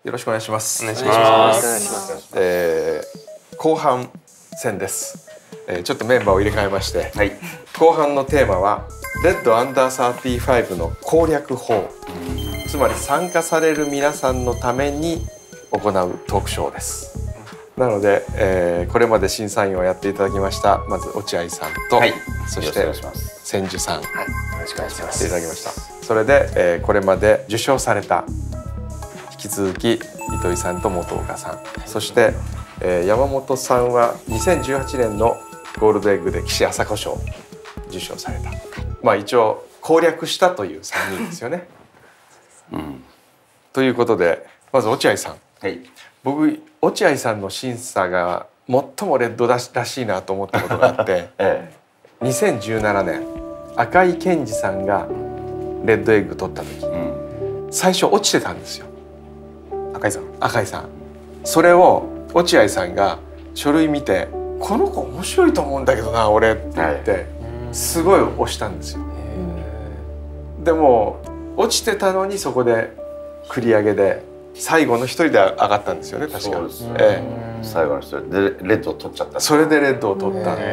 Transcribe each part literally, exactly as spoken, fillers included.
よろしくお願いします。 お願いします。 えー、後半戦です、えー。ちょっとメンバーを入れ替えまして、 はい、 後半のテーマはレッドアンダーサーティファイブの攻略法、つまり参加される皆さんのために行うトークショーです。なので、えー、これまで審査員をやっていただきましたまず落合さんと、はい、そして千住さん、はい、よろしくお願いします。やっていただきました。それで、えー、これまで受賞された引き続き糸井さんと本岡さん、そして、えー、山本さんはにせんじゅうはちねんのゴールドエッグで岸朝子賞受賞された。まあ一応攻略したというさんにんですよね。うん、ということでまず落合さん、はい、僕落合さんの審査が最もレッドらしいなと思ったことがあって、ええ、にせんじゅうななねん赤井健二さんがレッドエッグ取った時、うん、最初落ちてたんですよ。赤井さん赤井さんそれを落合さんが書類見て「この子面白いと思うんだけどな俺」って言って、はい、すごい押したんですよ。でも落ちてたのにそこで繰り上げで最後の一人で上がったんですよね、確か。そうですね、ええ、 最後の一人でレッドを取っちゃった。 それでレッドを取ったっていう。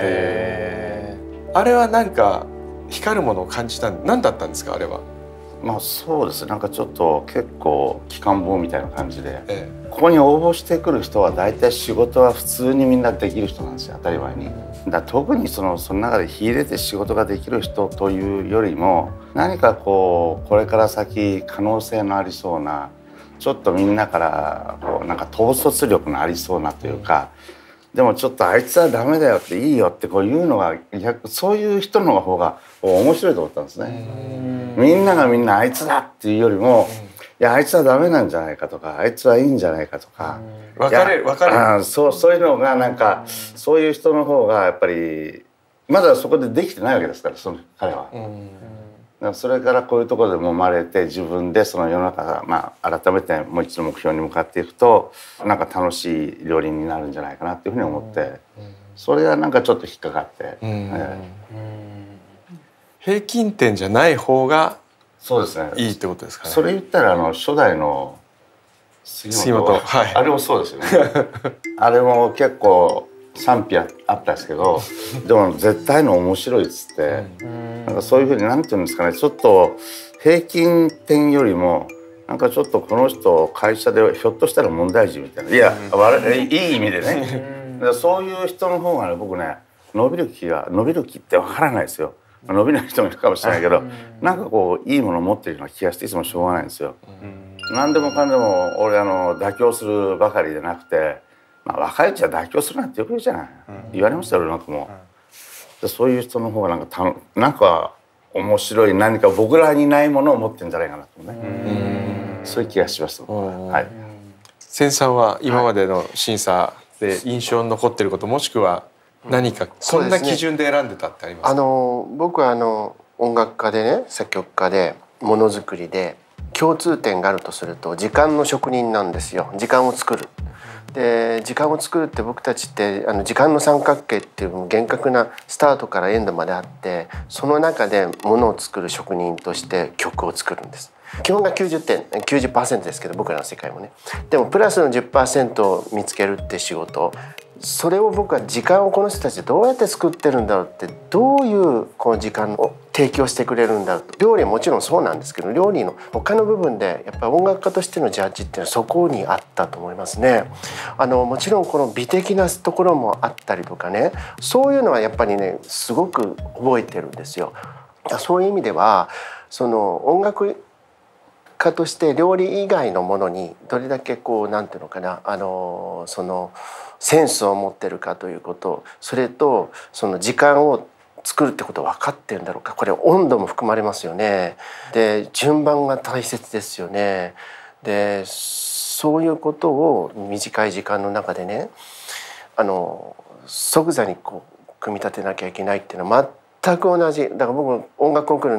あれはなんか光るものを感じた。何だったんですかあれは。 まあそうですね、なんかちょっと結構機関棒みたいな感じで、ええ、ここに応募してくる人は大体仕事は普通にみんなできる人なんですよ、当たり前に。だ特にそのその中で秀でて仕事ができる人というよりも、何かこうこれから先可能性のありそうな、ちょっとみんなからこうなんか統率力のありそうなというか、でもちょっとあいつはダメだよっていいよってこういうのが、そういう人の方が面白いと思ったんですね。みんながみんなあいつだっていうよりも、いやあいつはダメなんじゃないかとか、あいつはいいんじゃないかとか、 分かれる分かれる、 そうそういうのがなんかそういう人の方がやっぱりまだそこでできてないわけですから、その彼は。それからこういうところでも生まれて、自分でその世の中、まあ、改めてもう一度目標に向かっていくとなんか楽しい料理になるんじゃないかなっていうふうに思って、それがなんかちょっと引っかかって、えー、平均点じゃない方がそうですね、 いいってことですかね。 それ言ったらあの初代の杉本、はい、あれもそうですよね。あれも結構賛否あったんですけど、でも絶対の面白いっつって、なんかそういうふうに何て言うんですかね、ちょっと平均点よりもなんかちょっとこの人会社でひょっとしたら問題児みたいな、いや、うん、いい意味でね、そういう人の方がね、僕ね伸びる気が伸びる気ってわからないですよ。伸びない人もいるかもしれないけど、なんかこういいものを持ってるような気がしていつもしょうがないんですよ。何でもかんでも俺あの妥協するばかりじゃなくて、まあ、若いうちは妥協するなんてよく言うじゃない、うん、言われましたよ俺なんかも、うん、そういう人の方がなんかたなんか面白い、何か僕らにないものを持ってるんじゃないかなとね、うん、そういう気がします。はい、 千さんは今までの審査で印象に残っていること、もしくは何かこんな基準で選んでたってありますか？ あの僕はあの音楽家でね、作曲家でものづくりで共通点があるとすると時間の職人なんですよ。時間を作る。で時間を作るって僕たちってあの時間の三角形っていう厳格なスタートからエンドまであって、その中でものを作る職人として曲を作るんです。基本がきゅうじゅってん きゅうじゅっパーセント ですけど、僕らの世界もね。でもプラスの じゅっパーセント を見つけるって仕事、それを僕は時間をこの人たちどうやって作ってるんだろうって、どういうこの時間を提供してくれるんだろうと。料理はもちろんそうなんですけど、料理の他の部分でやっぱり音楽家としてのジャッジっていうのはそこにあったと思いますね。あのもちろんこの美的なところもあったりとかね、そういうのはやっぱりねすごく覚えてるんですよ。そういう意味ではその音楽家として料理以外のものにどれだけこうなんていうのかな、あのそのセンスを持ってるかということ、それとその時間を作るってことは分かってるんだろうか。これ温度も含まれますよね。で順番が大切ですよね。でそういうことを短い時間の中でね、あの即座にこう組み立てなきゃいけないっていうのは全く同じ。だから僕音楽コンクール何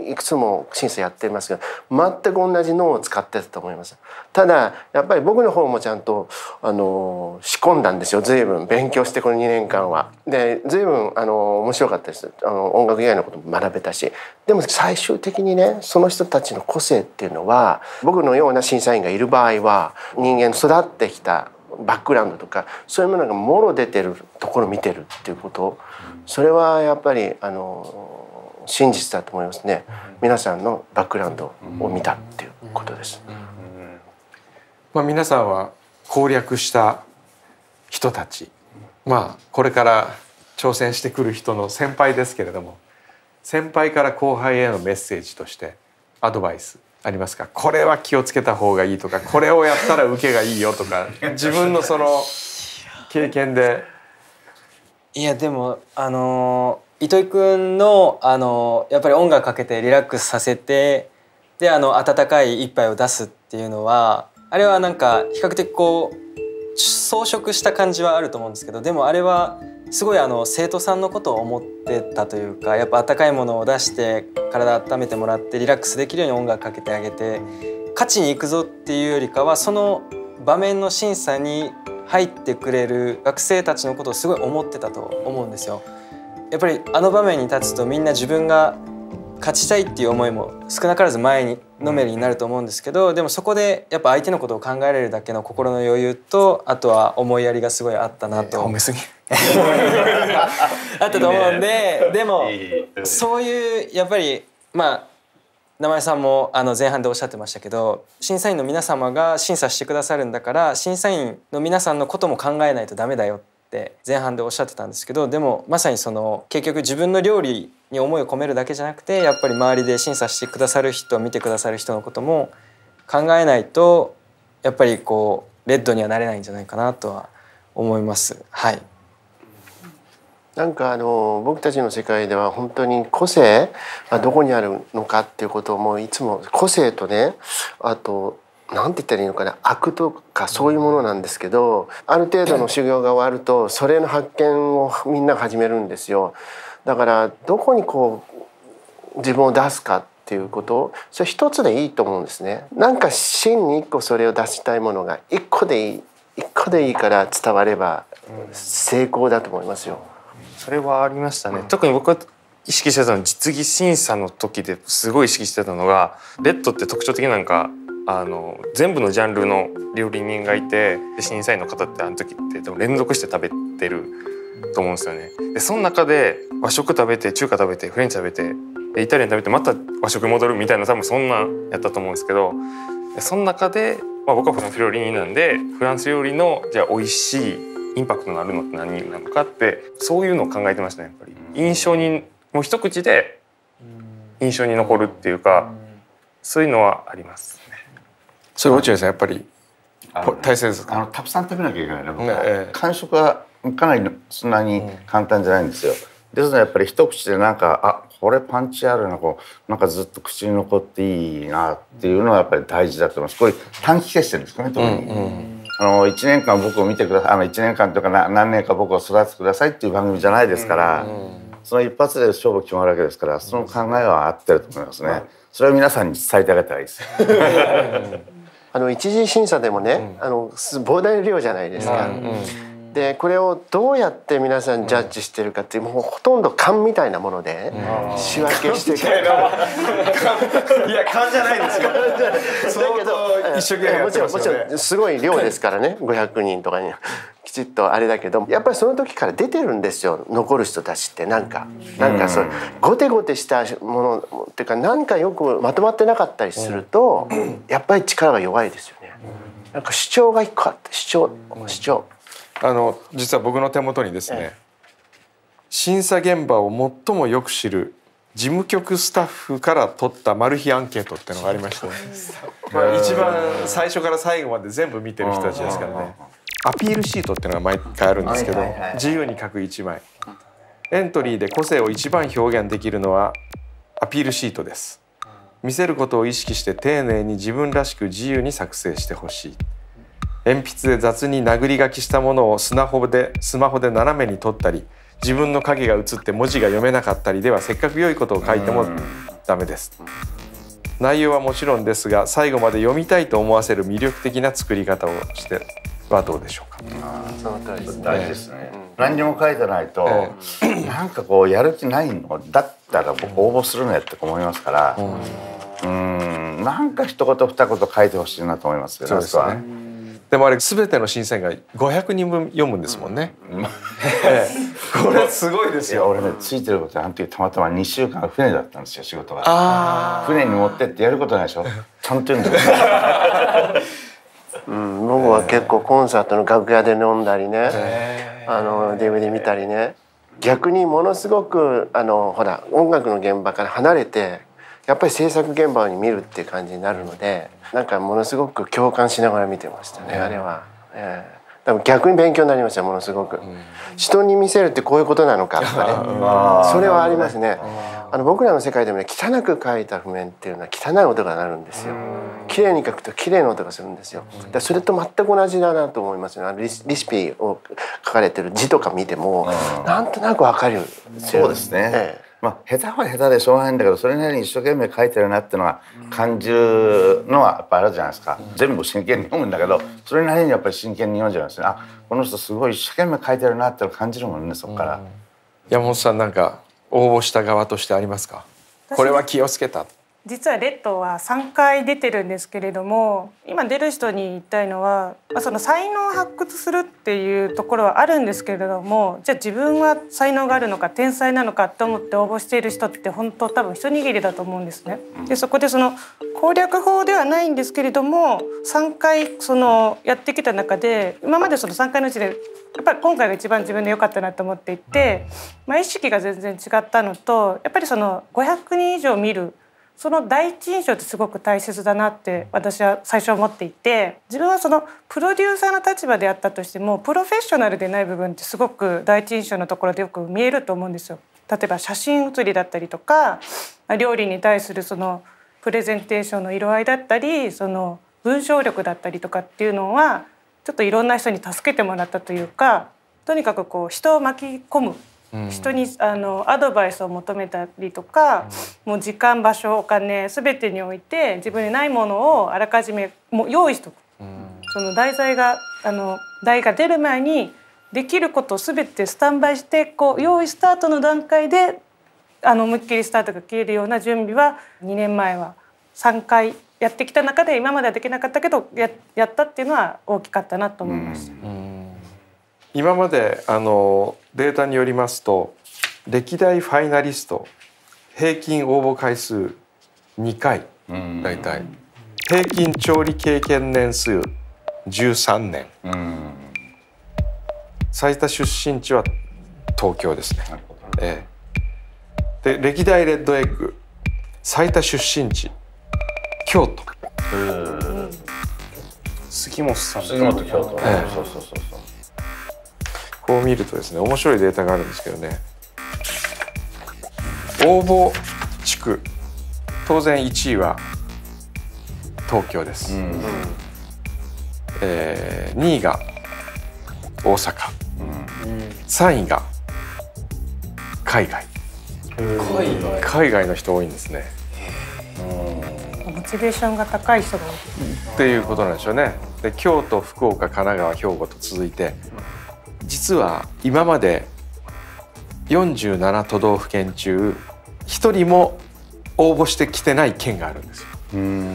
いくつも審査やってますけど全く同じ脳を使ってたと思います。ただやっぱり僕の方もちゃんとあの仕込んだんですよ。随分勉強してこのにねんかんは。で随分あの面白かったです。あの音楽以外のことも学べたし、でも最終的にねその人たちの個性っていうのは僕のような審査員がいる場合は人間育ってきたバックグラウンドとかそういうものがもろ出てるところを見てるっていうこと、それはやっぱりあの真実だと思いますね。皆さんのバックグラウンドを見たっていうことです。 まあ、皆さんは攻略した人たち、まあこれから挑戦してくる人の先輩ですけれども、先輩から後輩へのメッセージとしてアドバイスありますか？これは気をつけた方がいいとか、これをやったら受けがいいよとか、自分のその経験で。 いやでもあの糸井くんのあのやっぱり音楽かけてリラックスさせて、であの温かい一杯を出すっていうのは、あれはなんか比較的こう装飾した感じはあると思うんですけど、でもあれはすごいあの生徒さんのことを思ってたというか、やっぱ温かいものを出して体温めてもらってリラックスできるように音楽かけてあげて、勝ちに行くぞっていうよりかはその場面の審査に入ってくれる学生たちのことをすごい思ってたと思うんですよ。やっぱりあの場面に立つとみんな自分が勝ちたいっていう思いも少なからず前にのめりになると思うんですけど、でもそこでやっぱ相手のことを考えられるだけの心の余裕と、あとは思いやりがすごいあったなと。 褒めすぎあったと思うんで、でもそういうやっぱりまあ名前さんもあの前半でおっしゃってましたけど、審査員の皆様が審査してくださるんだから審査員の皆さんのことも考えないとダメだよって前半でおっしゃってたんですけど、でもまさにその結局自分の料理に思いを込めるだけじゃなくて、やっぱり周りで審査してくださる人、見てくださる人のことも考えないとやっぱりこうレッドにはなれないんじゃないかなとは思います。はい。 なんかあの僕たちの世界では本当に個性がどこにあるのかっていうことをもういつも個性とね、あとなんて言ったらいいのかな、悪とかそういうものなんですけど、ある程度の修行が終わるとそれの発見をみんなが始めるんですよ。だからどこにこう自分を出すかっていうこと、それ一つでいいと思うんですね。なんか真に一個それを出したいものが一個でいい一個でいいから伝われば成功だと思いますよ。 それはありましたね。特に僕は意識してたの、実技審査の時ですごい意識してたのが、レッドって特徴的なんかあの全部のジャンルの料理人がいて、で審査員の方ってあの時ってでも連続して食べてると思うんですよね。でその中で和食食べて中華食べてフレンチ食べてイタリアン食べてまた和食戻るみたいな、多分そんなやったと思うんですけど、その中で、まあ、僕はフランス料理人なんでフランス料理のじゃあ美味しいインパクトのあるのって何なのかって、そういうのを考えてましたね。やっぱり印象にもう一口で印象に残るっていうか、そういうのはありますね。 それ落合さんやっぱり大切ですか？ あのたくさん食べなきゃいけないね。僕ねええ、 完食はかなりそんなに簡単じゃないんですよ。ですのでやっぱり一口でなんか、あ、これパンチあるな、こうなんかずっと口に残っていいなっていうのはやっぱり大事だと思います。これ短期決戦ですかね、特に。うんうん、あのいちねんかん僕を見てください、あのいちねんかんというかな何年か僕を育ててくださいっていう番組じゃないですから、うんうん、その一発で勝負決まるわけですから、その考えは合ってると思いますね。うん、それを皆さんに伝えてあげたらいいです。 あの一次審査でもね、うん、あの膨大な量じゃないですか。うんうん、でこれをどうやって皆さんジャッジしてるかっていう、もうほとんど勘みたいなもので仕分けしてくる。いや勘じゃないんですよ。 だけど一生懸命やってますよね。もちろんもちろんすごい量ですからね、ごひゃくにんとかにきちっとあれだけど、やっぱりその時から出てるんですよ、残る人たちって。なんかなんかそうゴテゴテしたものっていうか、なんかよくまとまってなかったりするとやっぱり力が弱いですよね。なんか主張が一個あって、主張主張あの実は僕の手元にですね、ええ、審査現場を最もよく知る事務局スタッフから取ったマル秘アンケートっていうのがありまして、まあ、一番最初から最後まで全部見てる人たちですからね。アピールシートっていうのが毎回あるんですけど、自由に書くいちまい、エントリーで個性を一番表現できるのはアピールシートです。見せることを意識して丁寧に自分らしく自由に作成してほしい。鉛筆で雑に殴り書きしたものをスマホでスマホで斜めに撮ったり、自分の影が映って文字が読めなかったりではせっかく良いことを書いてもダメです。内容はもちろんですが最後まで読みたいと思わせる魅力的な作り方をしてはどうでしょうか。 その通りですね。 大事ですね。何にも書いてないと、なんかこうやる気ないのだったら僕応募するねって思いますから、うん、なんか一言二言書いてほしいなと思いますけど。 そうですね。でもあれ全ての審査員がごひゃくにんぶん読むんですもんね。ええ、これすごいですよ。 いや俺ねついてることあの時たまたまにしゅうかん船だったんですよ仕事が。あ船に持ってってやることないでしょ。ちゃんと言うんだよ。 うん、僕は結構コンサートの楽屋で飲んだりね、あの ディーブイディー 見たりね、逆にものすごくあのほら音楽の現場から離れてやっぱり制作現場に見るっていう感じになるので、なんかものすごく共感しながら見てましたね、あれは。えー多分逆に勉強になりましたものすごく、うん、人に見せるってこういうことなのかとかねそれはありますね。あの僕らの世界でもね汚く書いた譜面っていうのは汚い音が鳴るんですよ。綺麗に書くと綺麗な音がするんですよ。だそれと全く同じだなと思いますよ。あのリシピを書かれてる字とか見てもなんとなくわかる。 そうですね、ええ、まあ下手は下手でしょうがないんだけどそれなりに一生懸命書いてるなっていうのが感じるのはやっぱあるじゃないですか。全部真剣に読むんだけどそれなりにやっぱり真剣に読んじゃうんですね。あこの人すごい一生懸命書いてるなって感じるもんねそこから。 山本さんなんか応募した側としてありますか。これは気をつけた。 実はレッドはさんかい出てるんですけれども、今出る人に言いたいのは、まあ、その才能を発掘するっていうところはあるんですけれども、じゃあ自分は才能があるのか天才なのかと思って応募している人って本当多分一握りだと思うんですね。でそこでその攻略法ではないんですけれどもさんかいそのやってきた中で今までそのさんかいのうちでやっぱり今回が一番自分で良かったなと思っていて、まあ、意識が全然違ったのとやっぱりそのごひゃくにん以上見るその第一印象ってすごく大切だなって私は最初思っていて、自分はそのプロデューサーの立場であったとしてもプロフェッショナルでない部分ってすごく第一印象のところでよく見えると思うんですよ。例えば写真写りだったりとか料理に対するそのプレゼンテーションの色合いだったりその文章力だったりとかっていうのはちょっといろんな人に助けてもらったというか、とにかくこう人を巻き込む人にあのアドバイスを求めたりとか、もう時間場所お金全てにおいて自分にないものをあらかじめもう用意しとく、その題材があの題が出る前にできることを全てスタンバイしてこう用意スタートの段階であの思いっきりスタートが切れるような準備はにねんまえはさんかいやってきた中で今まではできなかったけど や, やったっていうのは大きかったなと思いました。 今まであのデータによりますと歴代ファイナリスト平均応募回数にかいだいたい平均調理経験年数じゅうさんねん、最多出身地は東京ですね。ええ、で歴代レッドエッグ最多出身地京都。 杉本さん。 杉本京都。ええ、そうそうそうそう。 こう見るとですね面白いデータがあるんですけどね、応募地区当然いちいは東京です、うんえー、にいが大阪、うん、さんいが海外、うん、海外の人多いんですね。 モチベーションが高い人が多いっていうことなんでしょうね。で京都福岡神奈川兵庫と続いて実は今までよんじゅうなな都道府県中ひとりも応募してきてない県があるんですよ。うーん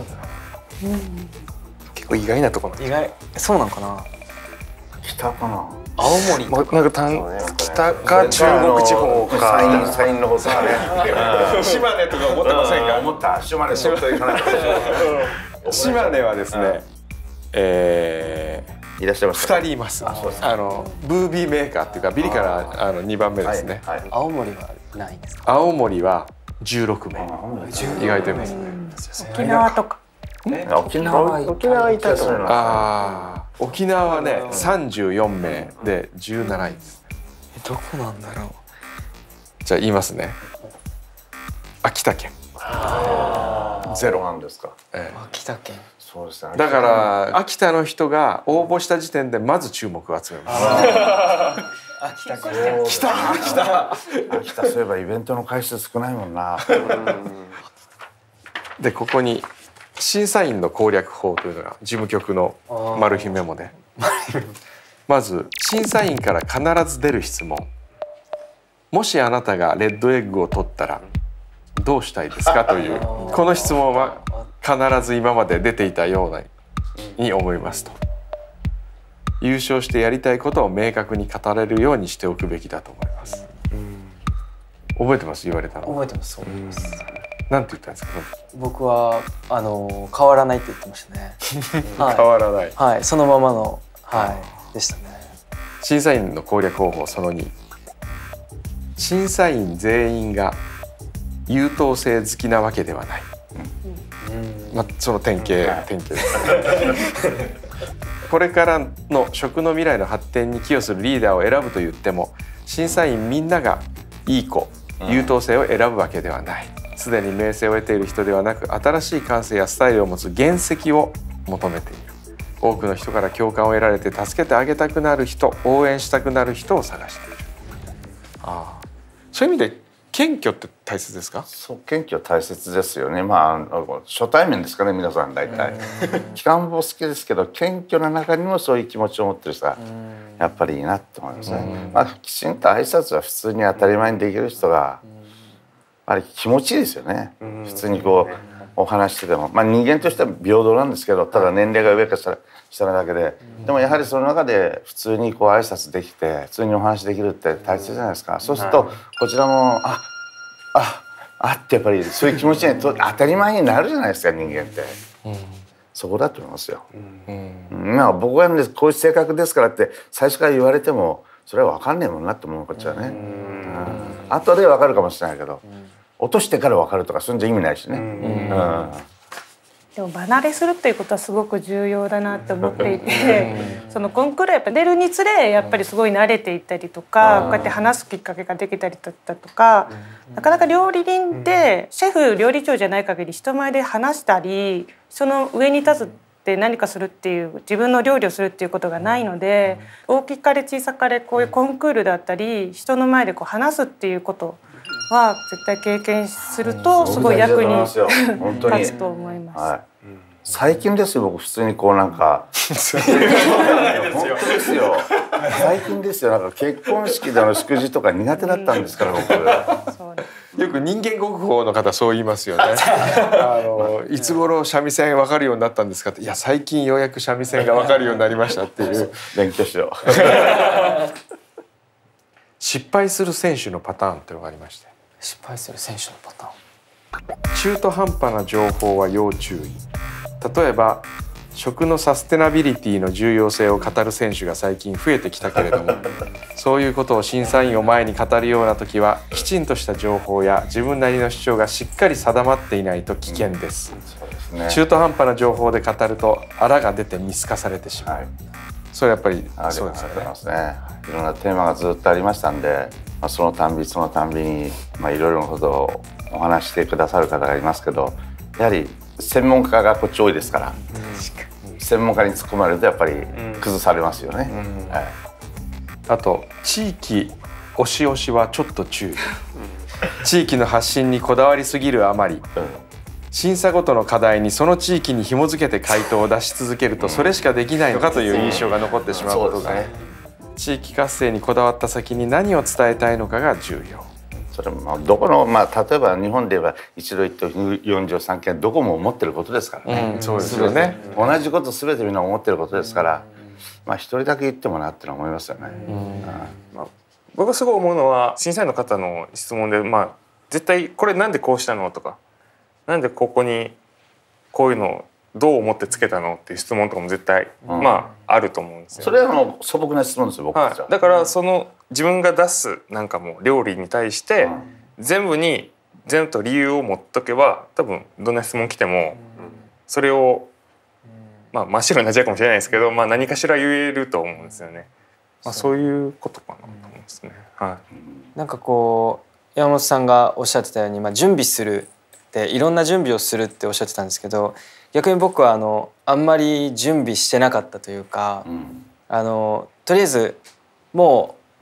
結構意外なところ。 意外そうなんかな。 北かな。 青森とか。 なんかたん北か中国地方か。 山陰の方かね。 島根とか思ってませんか。 思った。島根ちょっと行かないと。 島根はですね、えーいらっしゃいますふたりいます。あのブービーメーカーっていうかビリからあのにばんめですね、 はいはい、青森はないんですか。 青森はじゅうろくめい意外といますね。 沖縄とか沖縄沖縄いたと思います。 あ沖縄はねさんじゅうよんめいでじゅうなないです。 どこなんだろう。 じゃあ言いますね。秋田県ゼロなんですか、 ええ、 秋田県そうですね。 だから秋田の人が応募した時点でまず注目を集めます。 秋田来た来た秋田、そういえばイベントの回数少ないもんな。 でここに審査員の攻略法というのが事務局のマル秘メモで、まず審査員から必ず出る質問。もしあなたがレッドエッグを取ったらどうしたいですかというこの質問は必ず今まで出ていたようなに思いますと。優勝してやりたいことを明確に語れるようにしておくべきだと思います。覚えてます？言われたの。 覚えてます。覚えてます。 なんて言ったんですか？ 僕はあの変わらないって言ってましたね。 はい、変わらない。 はい、そのままのはいでしたね。 審査員の攻略方法そのに。審査員全員が優等生好きなわけではない。うん、まあその典型、うん、典型です。これからの食の未来の発展に寄与するリーダーを選ぶと言っても、審査員みんながいい子、優等生を選ぶわけではない。すでに名声を得ている人ではなく、新しい感性やスタイルを持つ原石を求めている。多くの人から共感を得られて助けてあげたくなる人、応援したくなる人を探している。ああ、そういう意味で謙虚って大切ですか？ そう、謙虚大切ですよね。まあ初対面ですかね、皆さん大体。機関棒好きですけど、謙虚な中にもそういう気持ちを持ってる人はやっぱりいいなと思いますね。まあきちんと挨拶は普通に当たり前にできる人がやっぱり気持ちいいですよね。普通にこうお話してても、まあ人間としては平等なんですけど、ただ年齢が上か下下なだけで、でもやはりその中で普通にこう挨拶できて普通にお話できるって大切じゃないですか。そうするとこちらもあああってやっぱりそういう気持ちに当たり前になるじゃないですか、人間って。うん、そこだと思いますよ。うん、まあ僕はねこういう性格ですからって最初から言われてもそれは分かんねえもんなと思うこっちはね。うん、後で分かるかもしれないけど、落としてから分かるとかそんじゃ意味ないしね。うん、 でも離れするっていうことはすごく重要だなって思っていて、そのコンクールやっぱ出るにつれやっぱりすごい慣れていったりとか、こうやって話すきっかけができたりだったとか、なかなか料理人ってシェフ料理長じゃない限り人前で話したりその上に立つって何かするっていう自分の料理をするっていうことがないので、大きかれ小さかれこういうコンクールだったり人の前でこう話すっていうことは絶対経験するとすごい役に立つと思います。はい、 最近ですよ、僕普通にこうなんか本当ですよ、最近ですよ。なんか結婚式での祝辞とか苦手だったんですから僕。 よく人間国宝の方そう言いますよね。あのいつ頃三味線分かるようになったんですかって、いや最近ようやく三味線が分かるようになりましたっていう。 勉強しよう。 失敗する選手のパターンっていうのがありまして。 失敗する選手のパターン。 中途半端な情報は要注意。例えば食のサステナビリティの重要性を語る選手が最近増えてきたけれども、そういうことを審査員を前に語るような時はきちんとした情報や自分なりの主張がしっかり定まっていないと危険です。うん、ね、中途半端な情報で語るとあらが出て見透かされてしまう。はい、それやっぱりそうですよね。 いろんなテーマがずっとありましたんで、まあ、そのたんびそのたんびに、まあ、いろいろなことをお話してくださる方がいますけど、やはり専門家がこっち多いですから、うん、専門家に突っ込まれるとやっぱり崩されますよね。うんうん、はい、 あと地域押し押しはちょっと注意。地域の発信にこだわりすぎるあまり、うん、審査ごとの課題にその地域に紐づけて回答を出し続けるとそれしかできないのかという印象が残ってしまうことが、ね、地域活性にこだわった先に何を伝えたいのかが重要。 それもどこの、まあ、例えば日本で言えば一度一答四条三権どこも思ってることですからね。 うん、そうですよね。 同じことすべてみんな思ってることですから、まあ一人だけ言ってもなってのは思いますよね。うん、 まあ、僕がすごい思うのは審査員の方の質問で、まあ、絶対これなんでこうしたのとか、なんでここにこういうのをどう思ってつけたのっていう質問とかも絶対、うん、まああると思うんですよ。 それはもう素朴な質問ですよ、僕たちは。 はい、だからその自分が出すなんかもう料理に対して全部に全部と理由を持っとけば、多分どんな質問来てもそれをまあ真っ白になっちゃうかもしれないですけど、まあ何かしら言えると思うんですよね。まあそういうことかなと思うんですね。はい。 なんかこう山本さんがおっしゃってたように、まあ準備するっていろんな準備をするっておっしゃってたんですけど、逆に僕はあのあんまり準備してなかったというか、うん、あのとりあえずもう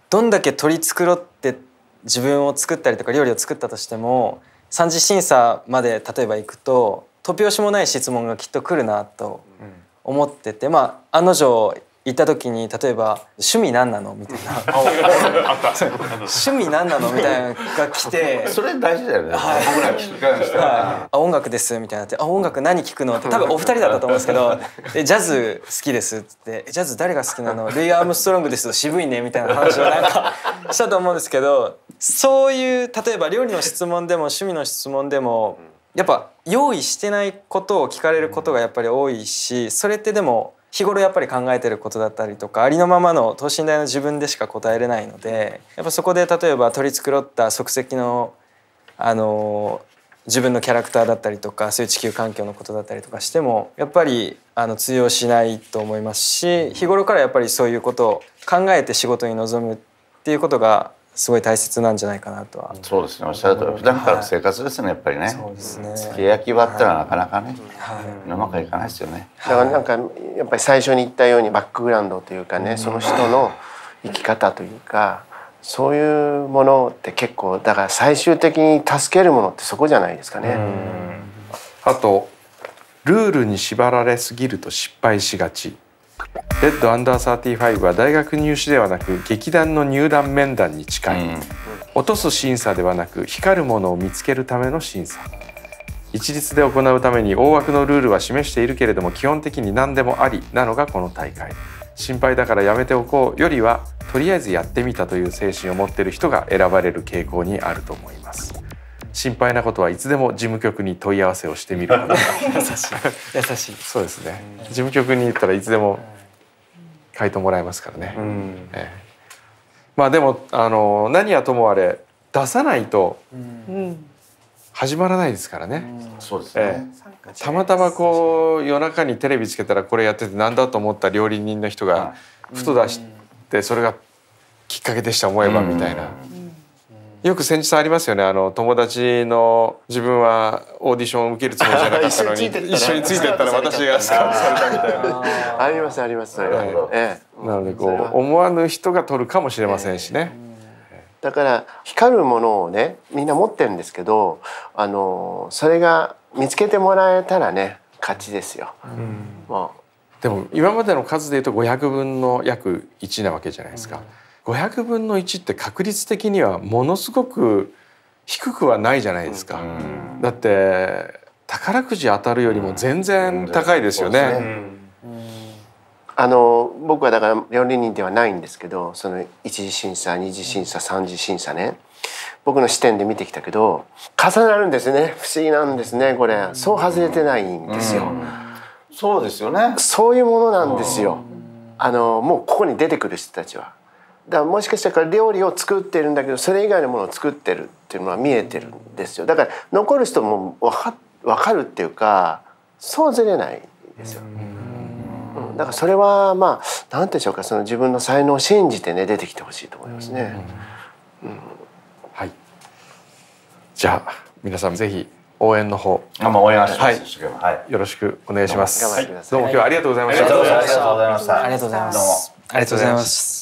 どんだけ取り繕って自分を作ったりとか料理を作ったとしても三次審査まで例えば行くと突拍子もない質問がきっと来るなと思ってて、まあ案の定行った時に例えば「趣味何なの?」みたいな「趣味何なの?」みたいなのが来てそれ大事だよね、はい、僕ら聞き返して、 はい「あ音楽です」みたいなって「あ音楽何聴くの?」って多分お二人だったと思うんですけど「でジャズ好きです」って「ジャズ誰が好きなの?ルイ・アームストロングです」渋いねみたいな話をなんかしたと思うんですけど、そういう例えば料理の質問でも趣味の質問でもやっぱ用意してないことを聞かれることがやっぱり多いし、それってでも日頃やっぱり考えてることだったりとかありのままの等身大の自分でしか答えれないので、やっぱそこで例えば取り繕った即席のあの自分のキャラクターだったりとかそういう地球環境のことだったりとかしてもやっぱりあの通用しないと思いますし、日頃からやっぱりそういうことを考えて仕事に臨むっていうことがすごい大切なんじゃないかなとは。 そうですね、おっしゃるとおり普段からの生活ですね、やっぱりね。 そうですね。 付け焼き場ってのはなかなかね、はい、うまくいかないですよね。 だからなんかやっぱり最初に言ったようにバックグラウンドというかね、その人の生き方というかそういうものって結構だから最終的に助けるものってそこじゃないですかね。 あとルールに縛られすぎると失敗しがち。レッドアンダーサーティファイブは大学入試ではなく劇団の入団面談に近い、うん、落とす審査ではなく光るものを見つけるための審査。一律で行うために大枠のルールは示しているけれども基本的に何でもありなのがこの大会。心配だからやめておこうよりはとりあえずやってみたという精神を持っている人が選ばれる傾向にあると思います。心配なことはいつでも事務局に問い合わせをしてみることが優しい優しい。 そうですね、事務局に言ったらいつでも回答もらえますからね、うんええ、まあでもあの何はともあれ出さないと始まらないですからね、うん、 そうですね、ええ、たまたまこう夜中にテレビつけたらこれやっててなんだと思った料理人の人がふと出してそれがきっかけでした思えばみたいな、よく先日ありますよね、あの友達の自分はオーディションを受けるつもりじゃなかったのに一緒についてったら私がスカウトされたみたいな。 ありますあります。それは、ええ、なのでこう思わぬ人が取るかもしれませんしね、 えー、だから光るものをねみんな持ってるんですけど、あのそれが見つけてもらえたらね勝ちですよ、うん、まあ、 でも今までの数でいうとごひゃくぶんの約いちなわけじゃないですか、うん、ごひゃくぶんのいちって確率的にはものすごく低くはないじゃないですか、うん、だって宝くじ当たるよりも全然高いですよね、うんうん、 あの僕はだから料理人ではないんですけど、その一次審査二次審査三次審査ね僕の視点で見てきたけど重なるんですね。不思議なんですねこれ。そう外れてないんですよ、うん、 そうですよね。 そういうものなんですよ。あのもうここに出てくる人たちはだからもしかしたら料理を作ってるんだけどそれ以外のものを作ってるっていうのは見えてるんですよ。だから残る人も分か、分かるっていうかそうずれないですよ、うん、だからそれはまあ何て言うんでしょうか、その自分の才能を信じてね出てきてほしいと思いますね、うんうん、 はい。じゃあ皆さんぜひ応援の方あ、まあ、応援します、 はいはい、よろしくお願いします。 どうもどうも今日はありがとうございました。 ありがとうございました。 ありがとうございます。ありがとうございます。